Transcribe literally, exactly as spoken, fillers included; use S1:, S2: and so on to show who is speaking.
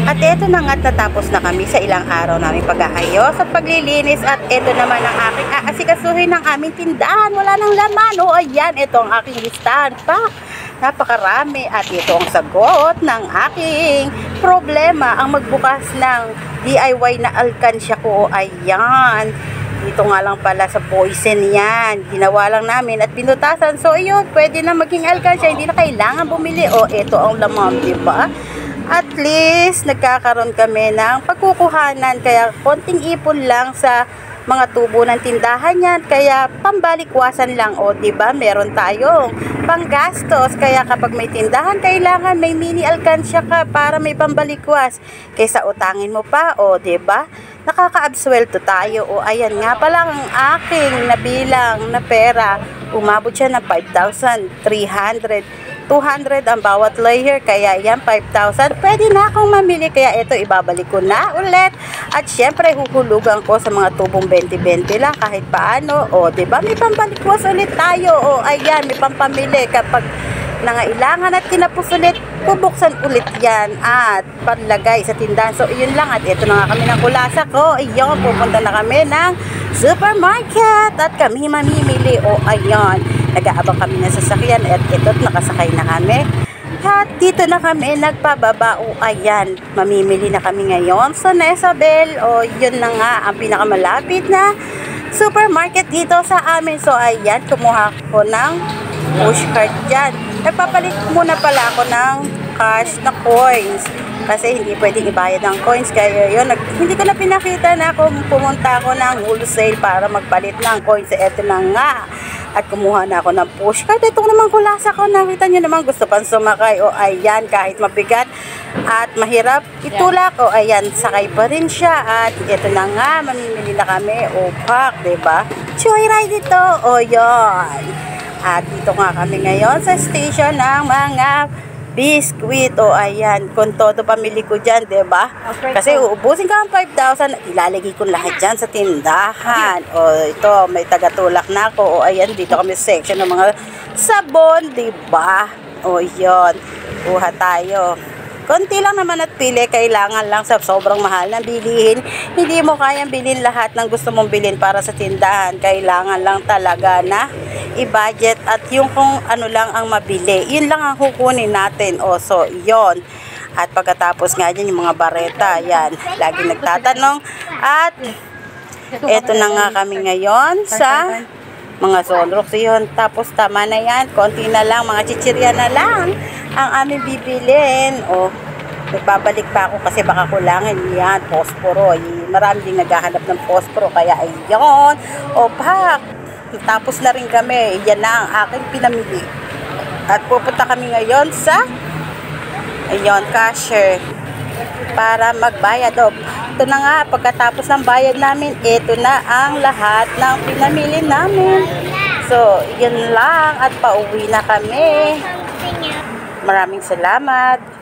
S1: At eto na nga, tatapos na kami sa ilang araw namin pag-aayos at paglilinis. At eto naman ang aking aasikasuhin ng aming tindahan. Wala nang laman. O ayan, ito ang aking listahan pa. Napakarami. At ito ang sagot ng aking problema. Ang magbukas ng D I Y na alkansya ko. O ayan. Dito nga lang pala sa Poison yan. Ginawa lang namin at pinutasan. So yun, pwede na maging alkansya. Hindi na kailangan bumili. O ito ang laman, diba? At least, nagkakaroon kami ng pagkukuhanan. Kaya, konting ipon lang sa mga tubo ng tindahan yan. Kaya, pambalikwasan lang. O, diba? Meron tayong panggastos. Kaya, kapag may tindahan, kailangan may mini alkansya ka para may pambalikwas. Kaysa utangin mo pa. O, diba? Nakaka-abswelto tayo. O, ayan nga pala ang aking nabilang na pera. Umabot siya ng five thousand three hundred. two hundred ang bawat layer, kaya yan five thousand. Pwede na akong mamili, kaya ito ibabalik ko na ulit. At syempre huhulugan ko sa mga tubong twenty twenty lang kahit paano. O, diba? May pambalikwas ulit tayo. O, ayan, may pampamili kapag nangailangan at kinapos ulit, bubuksan ulit yan at panlagay sa tindahan. So, yun lang. At ito na nga kami ng kulasa ko. Ayun, pupunta na kami ng supermarket at kami mamimili. O, ayan. Nag-aabang kami ng sasakyan at ito't nakasakay na kami. At dito na kami nagpababa. O ayan, mamimili na kami ngayon sa Nesabel. O yun na nga ang pinakamalapit na supermarket dito sa amin. So ayan, kumuha ko ng pushcart dyan. Nagpapalit muna pala ako ng cash na coins. Kasi hindi pwedeng ibayad ng coins. Kaya yun, nag, hindi ko na pinakita na kung pumunta ako ng wholesale para magpalit ng coins. Eto na nga. At kumuha na ako ng pushcart. Ito naman kulasa ko. Nakita nyo naman gusto pang sumakay. O ayan, kahit mabigat at mahirap itulak. O ayan, sakay pa rin siya. At ito na nga, mamimili na kami. O pak, diba? Joyride ito. O yun. At dito nga kami ngayon sa station ng mga biskuit. O ayan, kung todo pamili ko dyan, diba? Kasi uubusin ka ang five thousand, ilalagay ko lahat dyan sa tindahan. O ito, may tagatulak na ako. O ayan, dito kami sa section ng mga sabon, diba? O yun, kuha tayo. Konti lang naman at pili, kailangan lang sa sobrang mahal na bilihin. Hindi mo kayang bilhin lahat ng gusto mong bilhin para sa tindahan. Kailangan lang talaga na i-budget at yung kung ano lang ang mabili. Yun lang ang kukunin natin. O, so, yun. At pagkatapos nga dyan, yung mga bareta, yan. Lagi nagtatanong. At eto na nga kami ngayon sa mga Zonrox yun. Tapos tama na yan. Konti na lang, mga chichirya na lang ang aming bibilin. O, nagbabalik pa ako kasi baka kulangan yan. Posporo. Marami din naghahanap ng posporo. Kaya ayun. O, pak. Tapos na rin kami. Yan na ang aking pinamili. At pupunta kami ngayon sa ayun, cashier para magbayad. O, ito na nga, pagkatapos ng bayad namin, ito na ang lahat ng pinamili namin. So, yun lang at pauwi na kami. Maraming salamat.